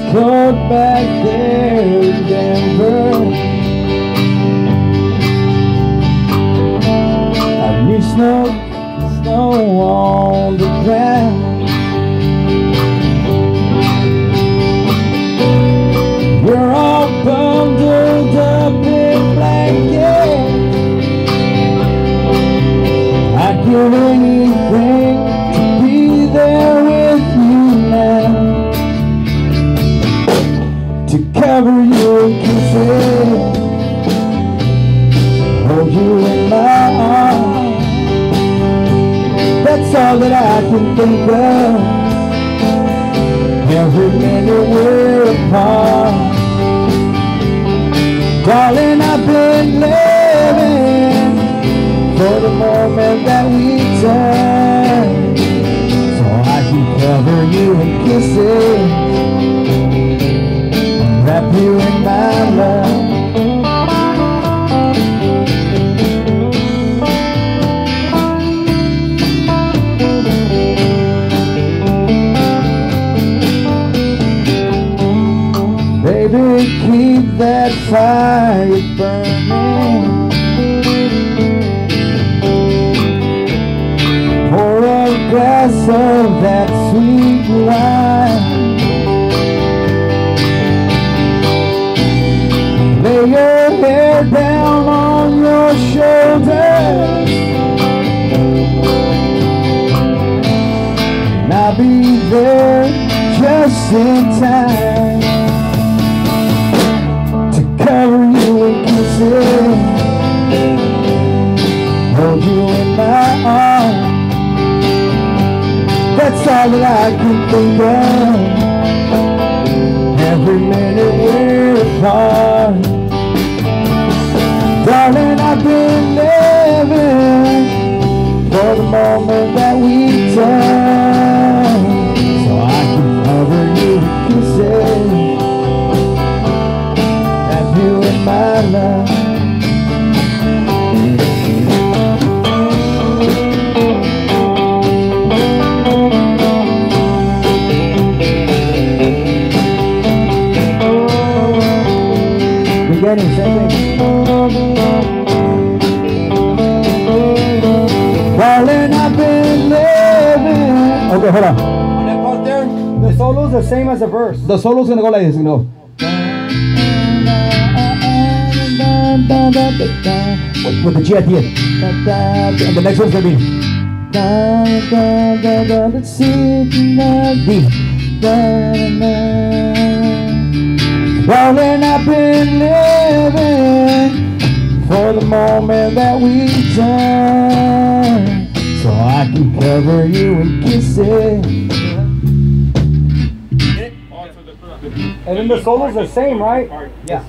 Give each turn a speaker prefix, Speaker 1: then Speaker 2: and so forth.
Speaker 1: cold back there in Denver. I knew snow on the ground. We're all bundled up in blankets. I'd give anything to be there with you now, to cover you in kisses, hold you in my arms. That's all that I can think of. Every minute we're apart, darling, I've been living for the moment that we touch, so I can cover you in kisses, wrap you in my love. Baby, keep that fire burning. Pour a glass of that sweet wine. Lay your hair down on your shoulders, and I'll be there just in time, cover you in kisses, hold you in my arms. That's all that I can think of. Every minute we're apart, darling, I've been living for the moment that we touch, so I can cover you in kisses, you in my love. Beginning, same thing. Darling, I've been living. Okay, hold on.
Speaker 2: On that part there, the solo's the same as the verse.
Speaker 1: The solo's gonna go like this, you know. With the G at the end. And the next one's gonna be D. Darling, I've been living for the moment that we turn, so I can cover you in kisses.
Speaker 2: And then the solo's the same, right?
Speaker 1: Yeah.